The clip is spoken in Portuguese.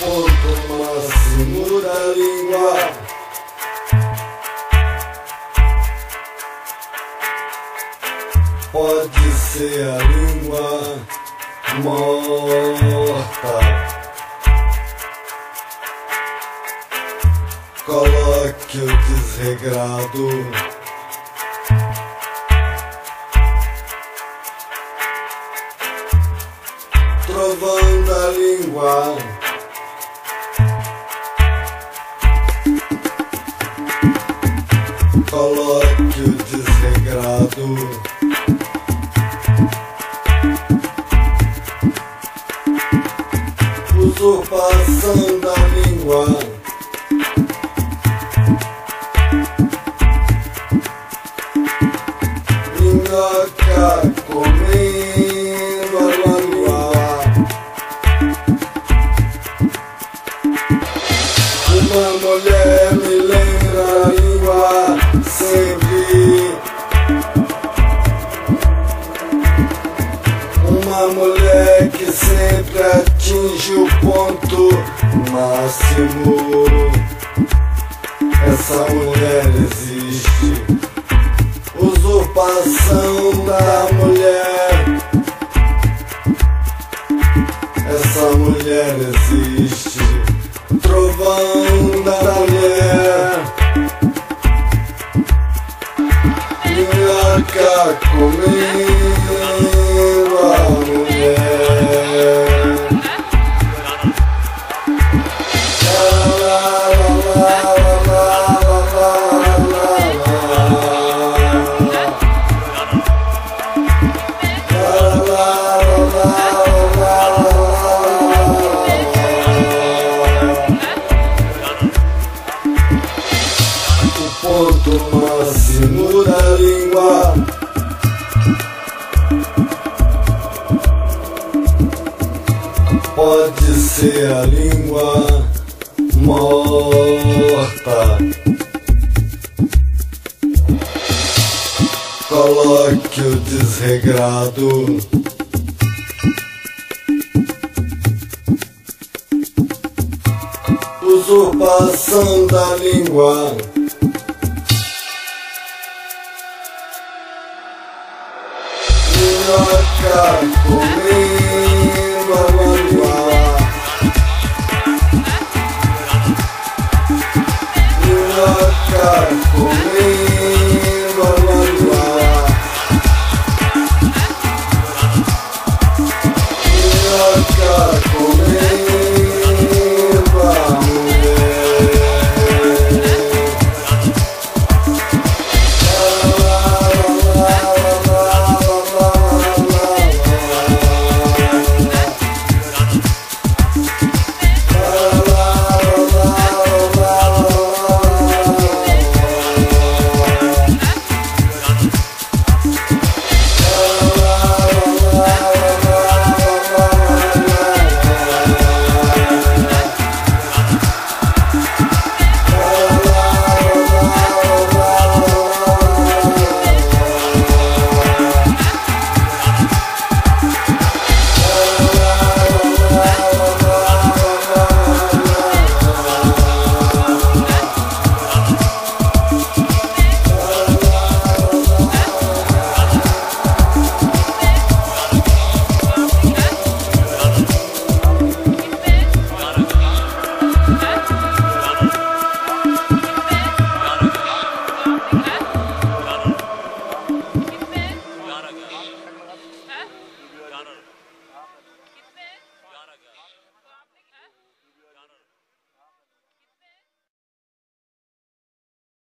ponto máximo da língua. Pode ser a língua morta. Coloque o desregrado. Trovão da língua. Coloque o desregrado. Usurpação da língua. Minhoca comendo a língua. Uma mulher me lembra a língua sempre. Uma mulher que sempre atinge o ponto máximo. Essa mulher existe. Usurpação da mulher. Essa mulher existe. Trovão da mulher. Minhoca comendo a mulher. Ponto máximo da língua. Pode ser a língua morta. Coloque o desregrado. Usurpação da língua. Minhoca comendo a língua. Minhoca comendo a língua. Minhoca comendo a mulher. Got it.